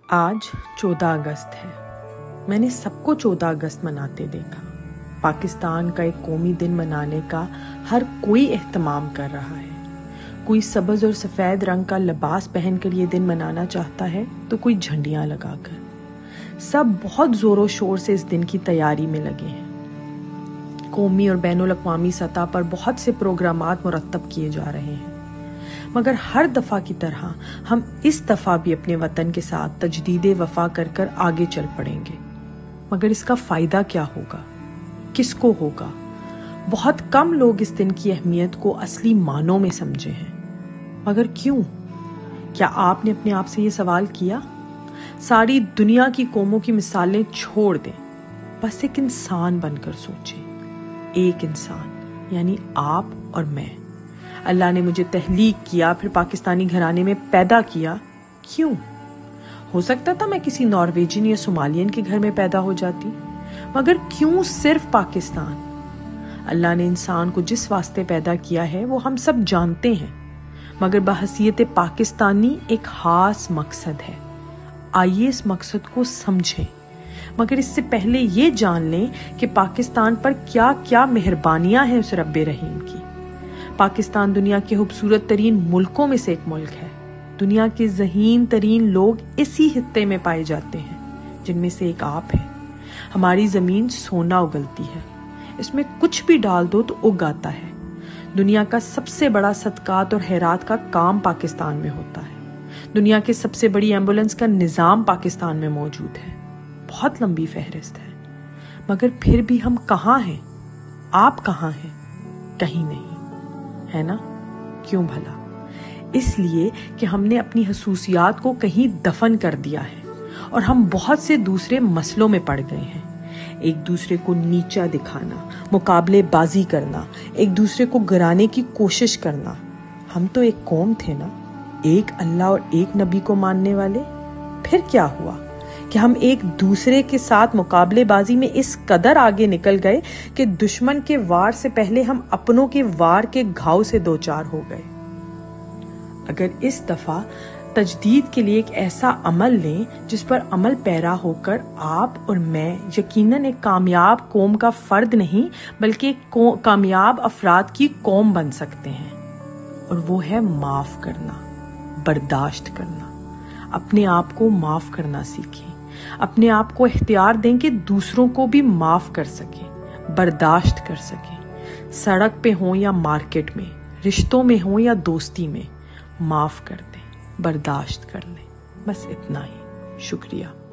آج 14 اگست ہے۔ میں نے سب کو 14 اگست مناتے دیکھا۔ پاکستان کا ایک قومی دن منانے کا ہر کوئی اہتمام کر رہا ہے۔ کوئی سبز اور سفید رنگ کا لباس پہن کر یہ دن منانا چاہتا ہے تو کوئی جھنڈیاں لگا کر۔ سب بہت زور و شور سے اس دن کی تیاری میں لگے ہیں۔ قومی اور بین الاقوامی سطح پر بہت سے پروگرامات مرتب کیے جا رہے ہیں، مگر ہر دفعہ کی طرح ہم اس دفعہ بھی اپنے وطن کے ساتھ تجدید وفا کر کر آگے چل پڑیں گے۔ مگر اس کا فائدہ کیا ہوگا؟ کس کو ہوگا؟ بہت کم لوگ اس دن کی اہمیت کو اصلی معنوں میں سمجھے ہیں۔ مگر کیوں؟ کیا آپ نے اپنے آپ سے یہ سوال کیا؟ ساری دنیا کی قوموں کی مثالیں چھوڑ دیں، بس ایک انسان بن کر سوچیں۔ ایک انسان یعنی آپ اور میں۔ اللہ نے مجھے تخلیق کیا، پھر پاکستانی گھرانے میں پیدا کیا۔ کیوں؟ ہو سکتا تھا میں کسی نارویجین یا صومالین کے گھر میں پیدا ہو جاتی، مگر کیوں صرف پاکستان؟ اللہ نے انسان کو جس واسطے پیدا کیا ہے وہ ہم سب جانتے ہیں، مگر بحیثیت پاکستانی ایک خاص مقصد ہے۔ آئیے اس مقصد کو سمجھیں، مگر اس سے پہلے یہ جان لیں کہ پاکستان پر کیا کیا مہربانیاں ہیں اس رب رحیم کی۔ پاکستان دنیا کے خوبصورت ترین ملکوں میں سے ایک ملک ہے۔ دنیا کے ذہین ترین لوگ اسی خطے میں پائے جاتے ہیں، جن میں سے ایک آپ ہیں۔ ہماری زمین سونا اگلتی ہے، اس میں کچھ بھی ڈال دو تو اگ آتا ہے۔ دنیا کا سب سے بڑا صدقات اور خیرات کا کام پاکستان میں ہوتا ہے۔ دنیا کے سب سے بڑی ایمبولنس کا نظام پاکستان میں موجود ہے۔ بہت لمبی فہرست ہے، مگر پھر بھی ہم کہاں ہیں؟ آپ کہاں ہیں؟ کہیں نہیں، ہے نا؟ کیوں بھلا؟ اس لیے کہ ہم نے اپنی خصوصیات کو کہیں دفن کر دیا ہے اور ہم بہت سے دوسرے مسئلوں میں پڑ گئے ہیں۔ ایک دوسرے کو نیچا دکھانا، مقابلے بازی کرنا، ایک دوسرے کو گرانے کی کوشش کرنا۔ ہم تو ایک قوم تھے نا، ایک اللہ اور ایک نبی کو ماننے والے۔ پھر کیا ہوا کہ ہم ایک دوسرے کے ساتھ مقابلے بازی میں اس قدر آگے نکل گئے کہ دشمن کے وار سے پہلے ہم اپنوں کے وار کے گھاؤ سے دوچار ہو گئے۔ اگر اس دفعہ تجدید کے لیے ایک ایسا عمل لیں جس پر عمل پیرا ہو کر آپ اور میں یقیناً ایک کامیاب قوم کا فرد نہیں بلکہ ایک کامیاب افراد کی قوم بن سکتے ہیں، اور وہ ہے معاف کرنا، برداشت کرنا۔ اپنے آپ کو معاف کرنا سیکھیں، اپنے آپ کو اختیار دیں کہ دوسروں کو بھی معاف کر سکیں، برداشت کر سکیں۔ سڑک پہ ہوں یا مارکیٹ میں، رشتوں میں ہوں یا دوستی میں، معاف کر دیں، برداشت کر لیں۔ بس اتنا ہی۔ شکریہ۔